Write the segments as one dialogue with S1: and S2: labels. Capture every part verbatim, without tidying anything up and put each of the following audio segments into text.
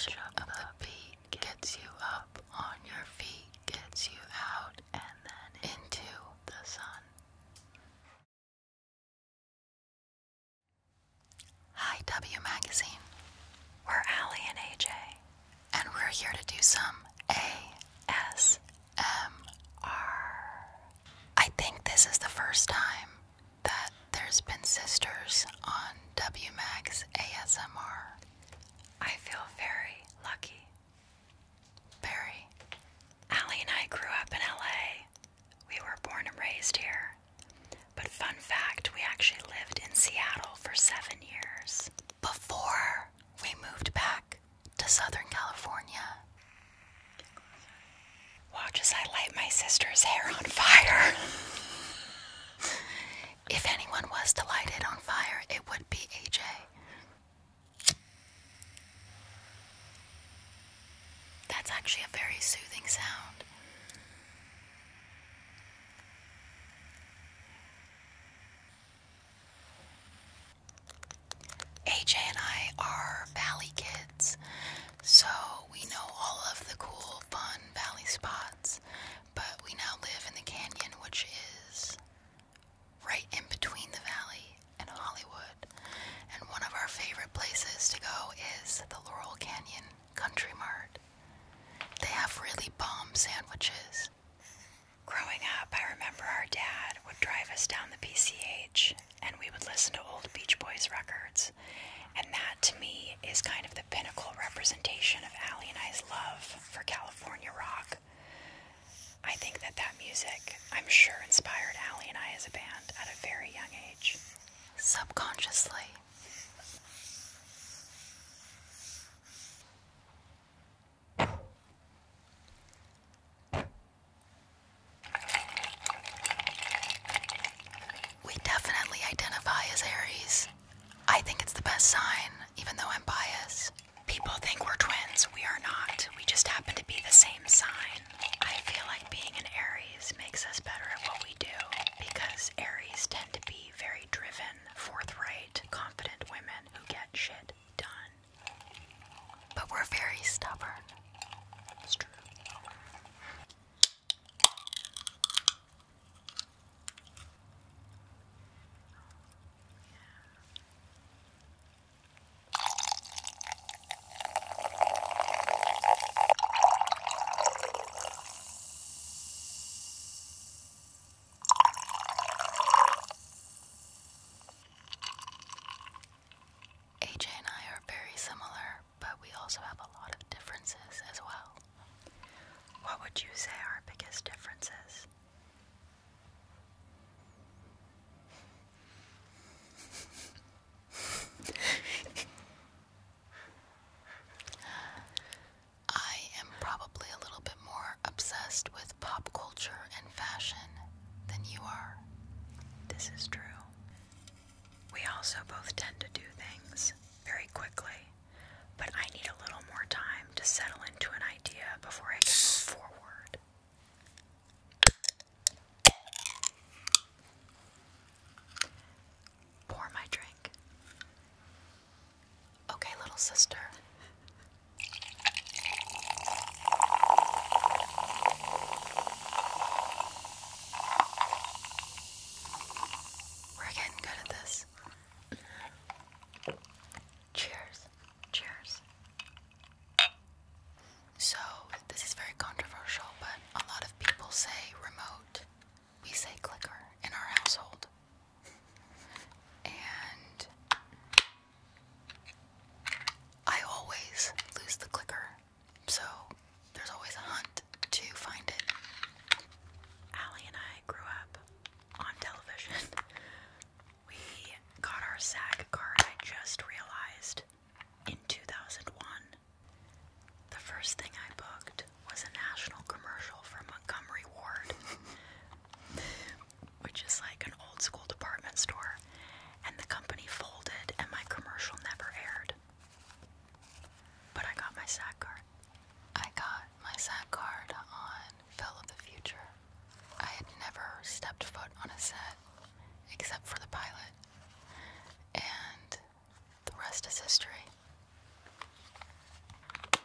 S1: touch of the beat gets you up on your feet, gets you out and then into the sun. Hi W Magazine. We're Aly and A J, and we're here to do some A S M R. I think this is the first time that there's been sisters on W Mag's A S M R. I feel very lucky. Very. Aly and I grew up in L A. We were born and raised here. But fun fact, we actually lived in Seattle for seven years before we moved back to Southern California. Watch as I light my sister's hair on fire. If anyone was to light it on fire, it would be A J. That's actually a very soothing sound. A J and I are valley kids, so we know all of the cool, fun valley spots, but we now live in the canyon, which is right in between the valley and Hollywood. And one of our favorite places to go is the Laurel Canyon Country Mart. They have really bomb sandwiches. Growing up, I remember our dad would drive us down the P C H, and we would listen to old Beach Boys records. And that, to me, is kind of the pinnacle representation of Aly and I's love for California rock. I think that that music, I'm sure, inspired Aly and I as a band at a very young age. Subconsciously. We definitely identify as Aries. I think it's the best sign, even though I'm biased. People think we're twins. We are not. We just happen to be the same sign. I feel like being an Aries makes us better at what we do, because Aries tend to be very driven, forthright, confident women who get shit done. But we're very stubborn. It's true. A J and I are very similar, but we also have a lot of differences as well. What would you say our biggest differences? I am probably a little bit more obsessed with pop culture and fashion than you are. This is true. We also both tend to do things very quickly, but I need a little more time to settle into an idea before I can move forward. Pour my drink. Okay, little sister. We're getting good at this. Cheers. Cheers. So, this is very controversial, but a lot of people say remote. We say clicker in our household. And I always lose the clicker, so there's always a hunt to find it. Aly and I grew up on television. We got our SAG card, I just realized, in two thousand one. The first thing I booked was a national commercial for Montgomery Ward, which is like an old school department store, and the company folded and my commercial never aired. But I got my SAG card. I got my SAG card on Phil of the Future. I had never stepped foot on a set, except for the pilot. And the rest is history.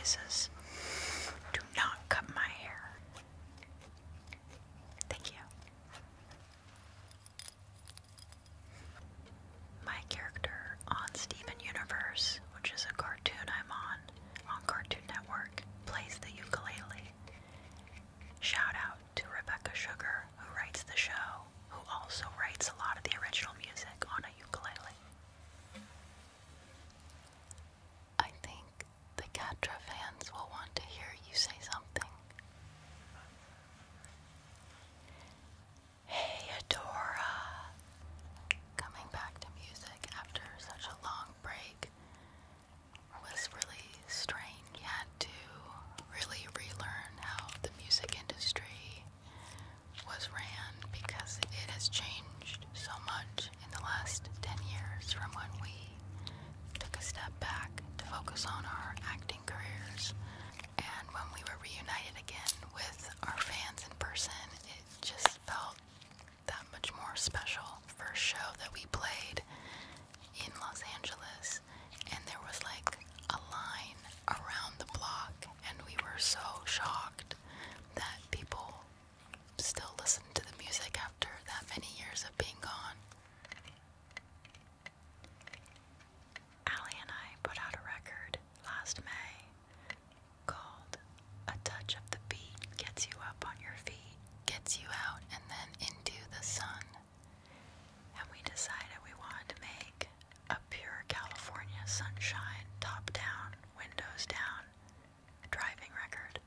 S2: noises. Do not cut my hair. Thank you. My character on Steven Universe, which is a cartoon I'm on, on Cartoon Network, plays the ukulele. Shout out to Rebecca Sugar, who writes the show, who also writes a lot of the original music on a ukulele.
S1: I think the Catra fans will want to hear you say something. Hey, Adora! Coming back to music after such a long break was really strange. You had to really relearn how the music industry was ran because it has changed so much in the last ten years from when we took a step back to focus on our acting careers. And when we were reunited again with our fans in person, it just felt that much more special. First show that we played in Los Angeles, and there was like a line around the block, and we were so shocked that people still listen to the music after that many years of being gone.
S2: Aly and I put out a record last May called A Touch of the Beat Gets You Up on Your Feet.
S1: Gets you out and then into the sun.
S2: And we decided we wanted to make a pure California sunshine, top down, windows down, driving record.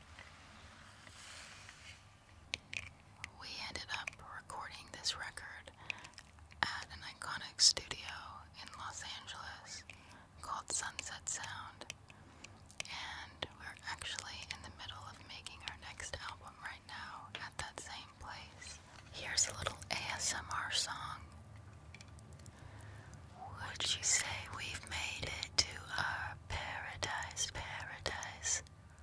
S1: We ended up recording this record at an iconic studio in Los Angeles called Sunset Sound, and we're actually in the middle of making our next album right now at that same place. Here's a little A S M R song. Would you say we've made it to our paradise, paradise?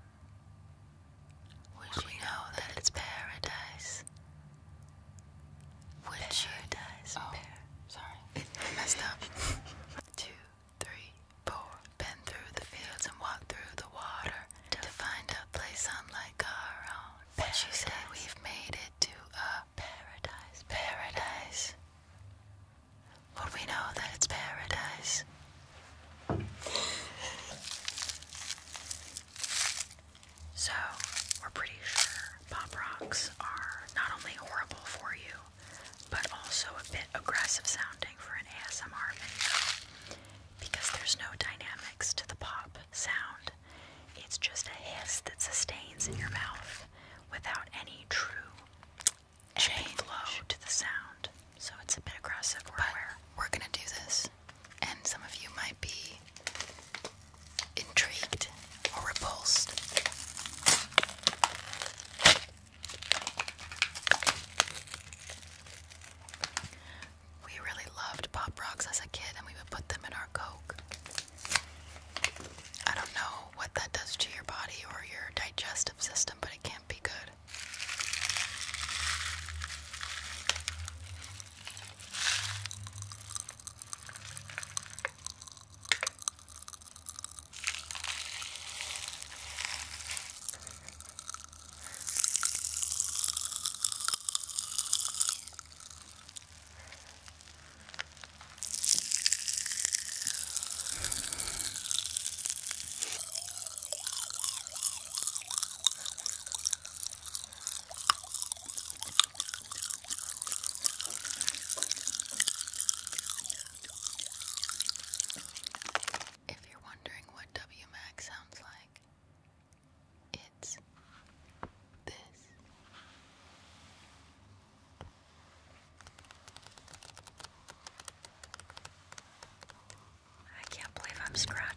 S1: Would you know that it's paradise? Would you? Oh, sorry. I messed up. Two, three, four. Been through the fields and walked through the water to find a place unlike our own. Would you say we've made it to a paradise, paradise? Would we know that it's paradise?
S2: So, we're pretty sure pop rocks are not only horrible for you, but also a bit aggressive sounding for an A S M R video, because there's no dynamics to the pop sound. It's just a hiss that sustains in your mouth without any true any flow to the sound. So it's a bit aggressive. We're aware.
S1: We're gonna do this, and some of you might be intrigued or repulsed. We really loved pop rocks as a kid, and we would put them in our Coke. I don't know what that does to your body or your digestive system, but it can't be good. If you're wondering what W MAG sounds like, it's this.
S2: I can't believe I'm scratching.